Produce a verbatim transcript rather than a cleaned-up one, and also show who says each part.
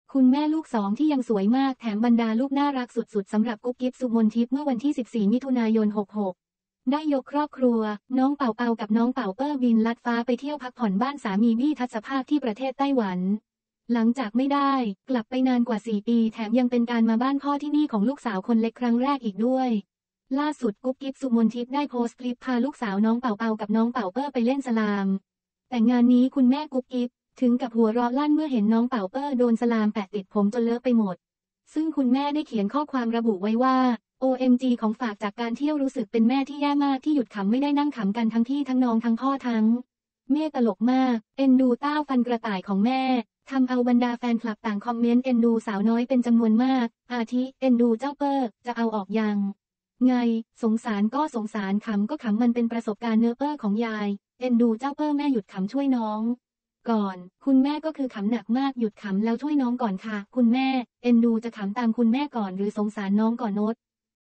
Speaker 1: คุณแม่ลูกสองที่ยังสวยมากแถมบรรดาลูกน่ารักสุดๆสำหรับกุ๊บกิ๊บสุมนทิพย์เมื่อวันที่สิบสี่มิถุนายนหกหกได้ยกครอบครัวน้องเป่าเปากับน้องเป่าเปอร์บินลัดฟ้าไปเที่ยวพักผ่อนบ้านสามีบี้ทัศภาคที่ประเทศไต้หวันหลังจากไม่ได้กลับไปนานกว่าสี่ปีแถมยังเป็นการมาบ้านพ่อที่นี่ของลูกสาวคนเล็กครั้งแรกอีกด้วยล่าสุดกุ๊บกิ๊บสุมนทิพย์ได้โพสต์คลิปพาลูกสาวน้องเป่าเปากับน้องเป่าเปอร์ไปเล่นสลามแต่งานนี้คุณแม่กุ๊บกิ๊บถึงกับหัวเราะลั่นเมื่อเห็นน้องเป่าเปอร์โดนสลามแปะติดผมจนเลอะไปหมดซึ่งคุณแม่ได้เขียนข้อความระบุไว้ว่า โอ เอ็ม จี ของฝากจากการเที่ยวรู้สึกเป็นแม่ที่แย่มากที่หยุดขำไม่ได้นั่งขำกันทั้งพี่ทั้งน้องทั้งพ่อทั้งแม่ตลกมากเอ็นดูเต้าฟันกระต่ายของแม่ทำเอาบรรดาแฟนคลับต่างคอมเมนต์เอ็นดูสาวน้อยเป็นจำนวนมากอาทิเอ็นดูเจ้าเปอร์จะเอาออกยังไงสงสารก็สงสารขำก็ขำมันเป็นประสบการณ์เนื้อเปอร์ของยายเอ็นดูเจ้าเปอร์แม่หยุดขำช่วยน้องก่อนคุณแม่ก็คือขำหนักมากหยุดขำแล้วช่วยน้องก่อนค่ะคุณแม่เอ็นดูจะขำตามคุณแม่ก่อนหรือสงสารน้องก่อนโน้ต